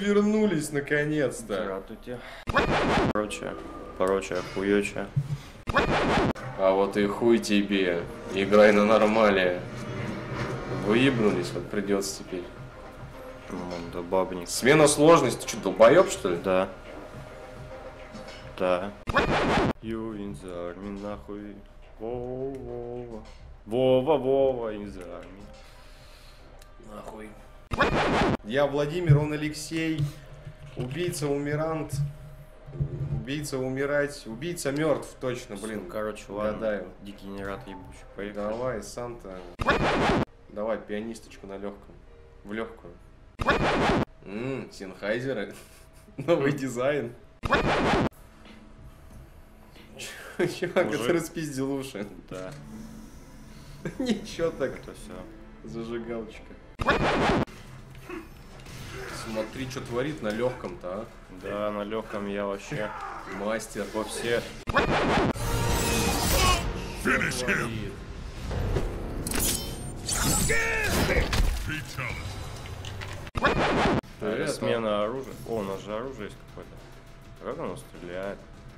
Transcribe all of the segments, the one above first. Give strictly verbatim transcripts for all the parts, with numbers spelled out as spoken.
вернулись наконец-то. Здравствуйте. Короче, короче, охуёче. А вот и хуй тебе. Играй на нормале. Выебнулись, вот придется теперь. Ну, да бабник. Смена сложности. Что, долбоёб, что ли? Да. Да. You in the army, нахуй. Вова. Вова, Вова in the army. Нахуй. Я Владимир, он Алексей. Убийца умирант. Убийца умирать. Убийца мертв, точно, блин. Все, короче, ладно. Гадаю. Дегенерат ебучий. Поехали. Давай, Санта. Давай, пианисточку на легком. В легкую. Ммм, Синхайзеры. Новый дизайн. Чувак, Мужик. это распиздил уши. Да. Ничего так. Это все. Зажигалочка. Смотри, что творит на легком-то, а? Да, на легком я вообще Мастер. во все. Это... Смена оружия. О, у нас же оружие есть какое-то. Как оно стреляет?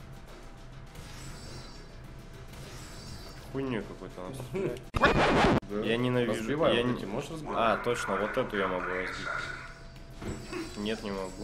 Хуйню какой-то оно стреляет. Да. Я ненавижу. Разбивай Я вот не... эти, можешь разбивать? А, точно, вот эту я могу разбить. Нет, не могу.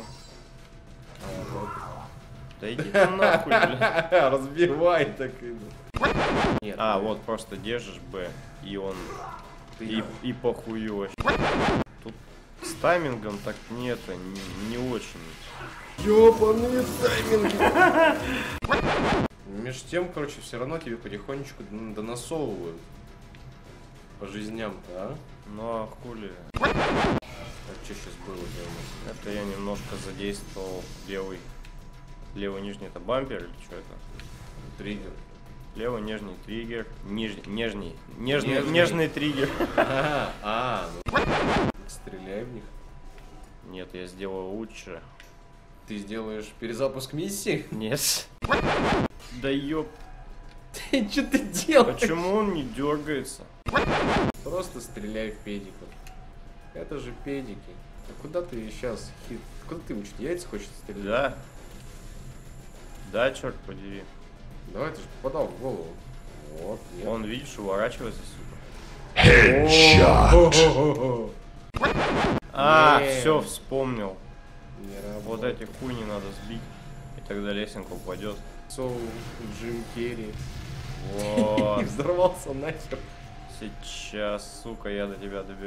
Да иди ты нахуй, бля. Разбивай так и... Нет, А, вот просто держишь Б, и он... И, и похую вообще. Тут с таймингом так нет, не, не очень. Ёбаные тайминги. Меж тем, короче, все равно тебе потихонечку донасовывают. По жизням-то, а? Ну а хули? А что сейчас было? Это я немножко задействовал левый. Левый нижний это бампер или что это? Триггер. Левый нижний триггер. Ниж... Нежный. Нежный. Нежный. Нежный триггер. А, а, ну. Стреляй в них. Нет, я сделаю лучше. Ты сделаешь перезапуск миссии? Нет. Да ёп. Ты что ты делаешь? Почему он не дергается? Просто стреляй в педиков. Это же педики. А куда ты сейчас хит? Куда ты учить? Яйца хочешь стрелять? Да. Да, черт подери. Давай, ты же попадал в голову. Вот, нет. Он, видишь, уворачивается, сука. Headshot. А, Не. все, вспомнил. Не Вот работает. эти хуйни надо сбить. И тогда лесенка упадет. Соу, Джим Керри. Вот. И взорвался нахер. Сейчас, сука, я до тебя добью.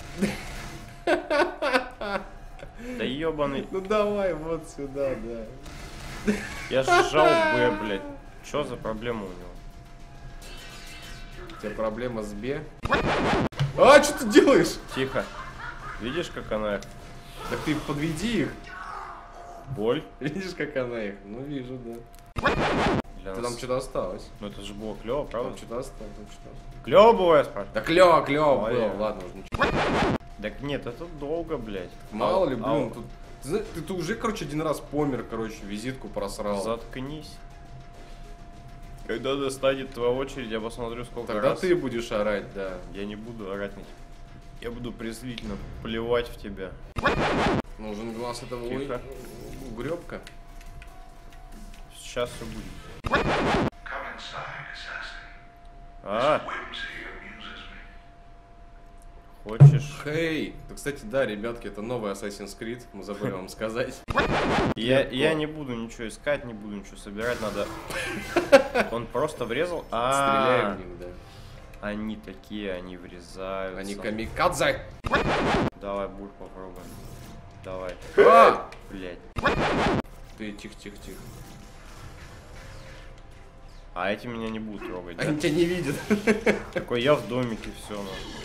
Да ебаный. Ну давай вот сюда, да. Я сжал Б, блядь. Чё за проблема у него? У тебя проблема с Б? А, что ты делаешь? Тихо. Видишь, как она их? Так ты подведи их. Боль? Видишь, как она их? Ну вижу, да. Для Ты нас. там что-то осталось. Ну это же было клево, Там правда? что-то осталось, там что-то осталось. Клево было, я спрашиваю. Да клево, клево Ой. было. Ладно, уже ничего. Так нет, это долго, блядь. Мало Ау, ли, блин, ау. тут... Ты, зна- ты, ты уже, короче, один раз помер, короче, визитку просрал. Заткнись. Когда достанет твоя очередь, я посмотрю, сколько Тогда раз. ты будешь орать, да. Я не буду орать на тебя. Я буду презрительно плевать в тебя. Нужен глаз этого Тихо. у- угребка. Сейчас все будет. А, хочешь? Хей! Да, кстати, да, ребятки, это новый Assassin's Creed, мы забыли вам сказать. Я, Легко. я не буду ничего искать, не буду ничего собирать, надо... Он просто врезал? Стреляй А, в них, да. они такие, они врезаются. Они камикадзе! Давай, буль попробуем. Давай. А! Блять. Ты тихо-тихо-тихо. А эти меня не будут трогать, да? Они тебя не видят. Такой я в домике, все.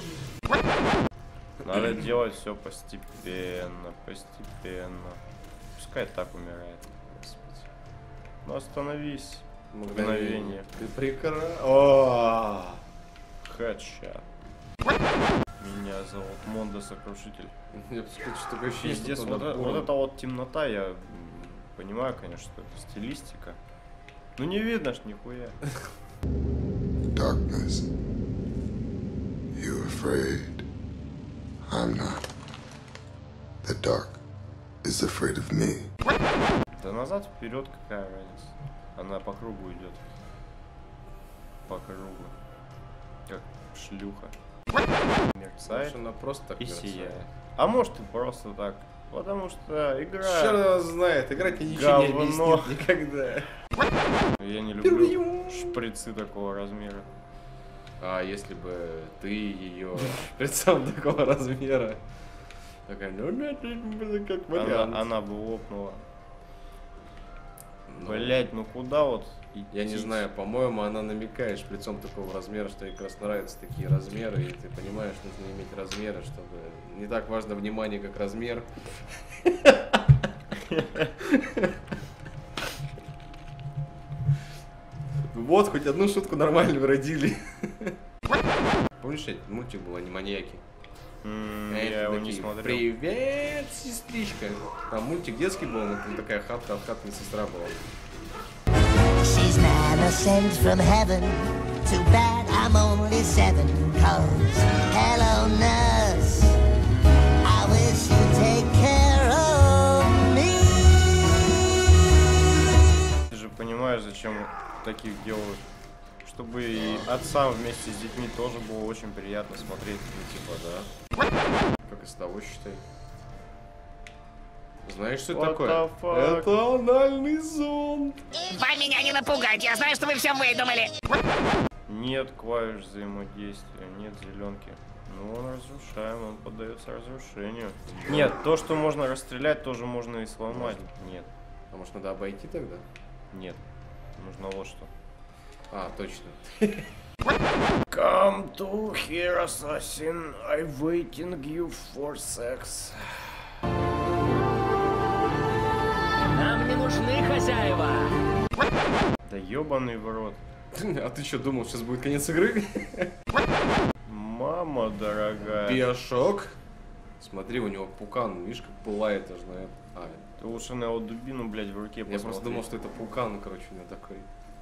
Надо делать все постепенно, постепенно. Пускай так умирает. Господи. Ну остановись. Мгновение. Ты прекрасен. Хедшот. Меня зовут Мондо Сокрушитель. Я бы сказал, что такое ощущение, Пиздец, что вот, надо э- вот порно. эта вот темнота, я м, понимаю, конечно, что это стилистика. Ну не видно ж нихуя. Darkness. You afraid? I'm not. The dark is afraid of me. Да назад, вперед, какая разница? Она по кругу идет. По кругу. Как шлюха. Мерцает Она просто так и мерцает. сияет. А может и просто так. Потому что игра... Черт его знает, играть мне ничего не говно. объяснит никогда. Я не люблю шприцы такого размера. А если бы ты ее шприцом такого размера? Такая, ну это было как вариант. Она, она бы лопнула. Ну, Блять, ну куда вот идти? Я не знаю, по-моему, она намекает шприцом такого размера, что ей как раз нравятся такие размеры, и ты понимаешь, нужно иметь размеры, чтобы... Не так важно внимание, как размер. Вот, хоть одну шутку нормальную родили. Помнишь, этот мультик был, они маньяки? М, А эти Я его не такие, смотрел. Привет, сестричка. Там мультик детский был, но там такая хатка, хатная сестра была. She's manna sent from heaven. Too bad I'm only seven. Cause, hello nurse, I wish you'd take care of me. Ты же понимаешь, зачем таких делают? Чтобы и отцам вместе с детьми тоже было очень приятно смотреть. Ну, типа, да. Как из того, считай. Знаешь, что это What такое? the fuck? Это анальный зонд. Вам меня не напугать, я знаю, что вы все выдумали. Нет клавиш взаимодействия, нет зеленки. Ну он разрушаем, он поддается разрушению. Нет, то, что можно расстрелять, тоже можно и сломать. Нет, А может, надо обойти тогда? нет. Нужно вот что. А, точно. Come to here, assassin. I waiting you for sex. Нам не нужны хозяева. Да ебаный в рот. А ты что, думал, сейчас будет конец игры? Мама дорогая. Биошок. Смотри, у него пукан, видишь, как пылает аж на это. А, Ты лучше на его дубину, блядь, в руке я просто посмотри. думал, что это пукан, короче, у него такой.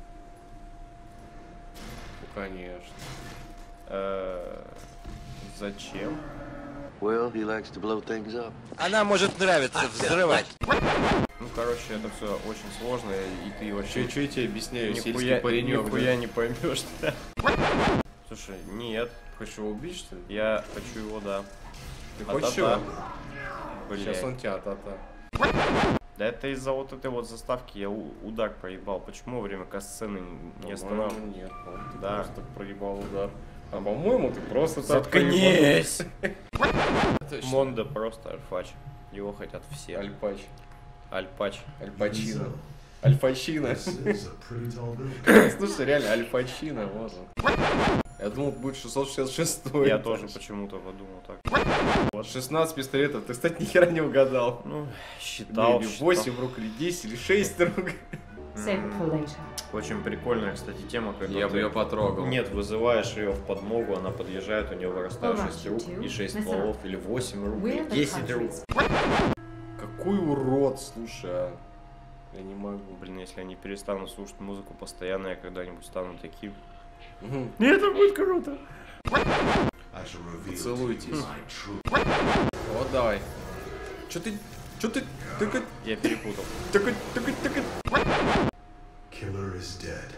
Конечно. Э, Зачем? Well, he likes to blow things up. Она может нравиться взрывать. Ну, короче, это все очень сложно, и ты вообще Че, я тебе объясняю, сельский нихуя, паренек, нихуя да? не поймешь. Слушай, нет, Хочешь его убить, что ли? я хочу его, да. Ты А хочешь та-та. его? Сейчас Блядь. он тебя, та-та. Да это из-за вот этой вот заставки я у- удар проебал. Почему во время касцены не останавливал? По-моему, нет, по-моему, ты Да. просто проебал удар. А по-моему, ты просто так Заткнись! проебал. Мондо просто альфач. Его хотят все. Альпач. Альпач. Альпачино. Альфачино. This is a pretty tall building. Слушай, реально, Альфачино, вот он. Я думал, будет шестьсот шестьдесят шестой. Я тоже почему-то подумал так. шестнадцать пистолетов. Ты, кстати, ни хера не угадал. Ну, считал, Или считал. восемь рук, или десять, или шесть рук. Save it for later. Очень прикольная, кстати, тема, когда Я бы ты- ее потрогал. Нет, вызываешь ее в подмогу, она подъезжает, у нее вырастает Alright, шесть рук, you two. и шесть Listen стволов, или восемь рук, или We're the десять рук. countries. Какой урод, слушай, а. Я не могу. Блин, если они перестанут слушать музыку постоянно, я когда-нибудь стану таким. Мгм. И это будет круто. I shall reveal Поцелуйтесь. my truth. Вот давай. Чё ты... Чё ты... Тыкать... Я перепутал. Тыкать... Тыкать... Тыкать... Killer is dead.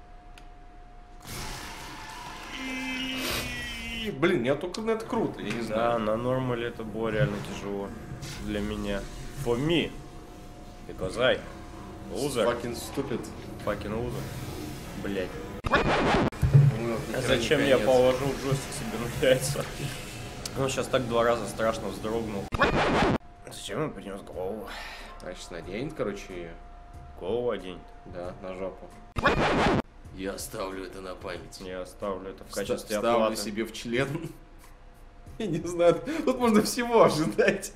И, Блин, я только на это круто, я не Да, знаю. на нормале это было реально тяжело. Для меня. For me. Because I. Loser. Fucking stupid. Fucking loser. Блять. Ну, А нихера зачем не я конец. положил джойстик себе на яйца? Он сейчас так два раза страшно вздрогнул. Зачем он принес голову? Значит, надень, короче, ее. Голову одень. Да, на жопу. Я оставлю это на память. Я оставлю это в Ста- качестве Ставлю оплаты. себе в член. Я не знаю, тут можно всего ожидать.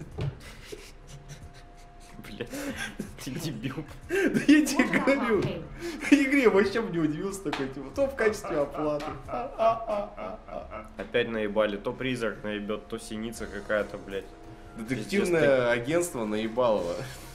Блядь, ты дебил. Да я тебе What about говорю. pain? В игре вообще бы не удивился такой, типа, то в качестве оплаты. Опять наебали. То призрак наебет, то синица какая-то, блядь. Детективное агентство наебалово.